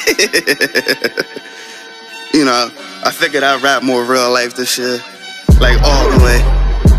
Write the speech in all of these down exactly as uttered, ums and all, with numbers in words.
You know, I figured I'd rap more real life this shit. Like all the way.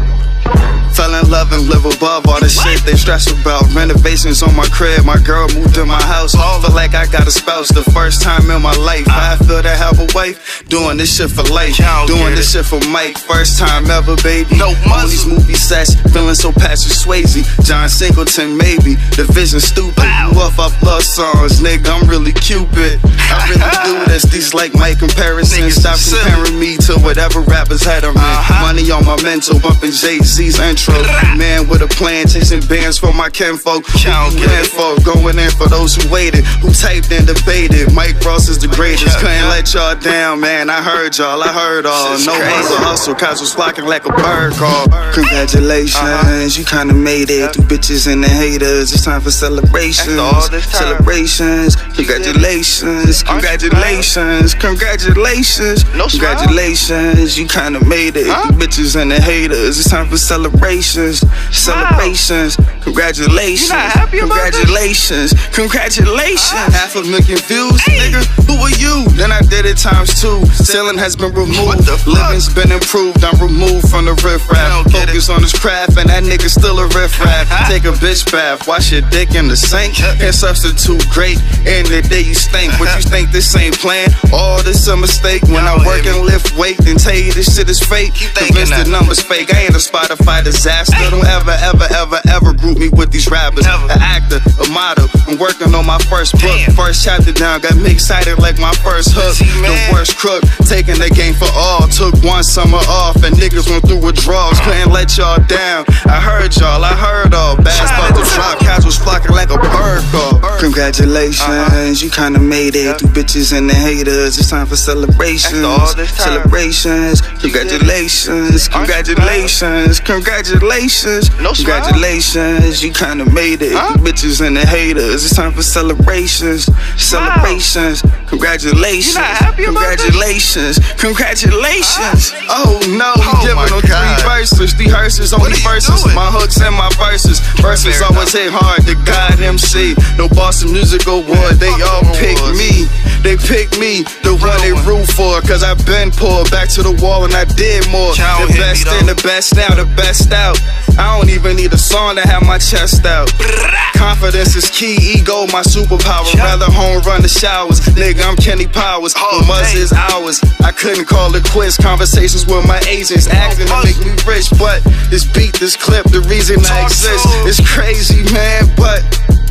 Fell in love and live above all the shit they stress about. Renovations on my crib, my girl moved in my house. Feel like I got a spouse, the first time in my life. I feel to have a wife, doing this shit for life. Doing this shit for Mike, first time ever, baby. No on these movie sets, feeling so Patrick Swayze. John Singleton, maybe, the vision stupid. You up up love songs, nigga, I'm really Cupid. I really do this, these like my comparisons. Stop comparing me to whatever rappers had on me. Money on my mental, bumping Jay-Z's intro. Man with a plan, chasing bands for my kinfolk. Info, going in for those who waited, who typed and debated. Mike Ross is the greatest. Couldn't let y'all down, man. I heard y'all, I heard all. No hustle, hustle, cause was flocking like a bird call. Congratulations, you kinda made it. Through bitches and the haters, it's time for celebrations. Celebrations, congratulations, congratulations, congratulations, congratulations. You kinda made it. Through bitches and the haters, it's time for celebrations. Celebrations, congratulations, congratulations, congratulations. Half a million views, nigga, who are you? Then I did it times two. Ceiling has been removed, living's been improved. I'm removed from the riff-raff. Focus on this craft, and that nigga still a riff-raff. Take a bitch bath, wash your dick in the sink. Can't substitute great, and the day you stink. What you think this ain't planned? All this a mistake. When I work and lift weight, then tell you this shit is fake. Convinced the numbers fake. I ain't a Spotify disaster. Don't ever, ever, ever, ever group me with these rappers. An actor, a model. I'm working on my first book. First chapter down, got me excited like my first hook. The worst crook, taking the game for all. Took one summer off and niggas went through withdrawals. Couldn't let y'all down. I heard y'all, I heard all. Bags about to drop, cats was flocking like a bird call. Congratulations, you kinda made it. Through bitches and the haters, it's time for celebrations. Celebrations, congratulations, congratulations, congratulations, congratulations. You kinda made it. Through bitches and the haters, it's time for celebrations. Celebrations, congratulations, congratulations, congratulations. Oh no, I'm giving them three verses. The hearses, only verses. My hooks and my verses. Verses always hit hard. The God M C, no Boston Music Award. They all pick me. They pick me, the one they root for. Cause I've been poor, back to the wall and I did more. The best in the best now, the best out. I don't even need a song to have my chest out. Confidence is key, ego my superpower. Rather home run the showers. Nigga, I'm Kenny Powers. The muzz is ours. I couldn't call it quits. Conversations with my agents acting to make me rich. But this beat, this clip, the reason I exist. It's crazy, man, but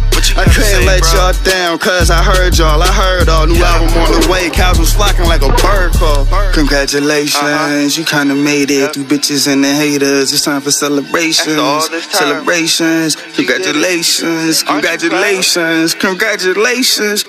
I couldn't let y'all down, cause I heard y'all, I heard all. New album on the way, cows was flocking like a bird call. Congratulations, you kinda made it. Through bitches and the haters, it's time for celebrations. Celebrations, congratulations, congratulations, congratulations,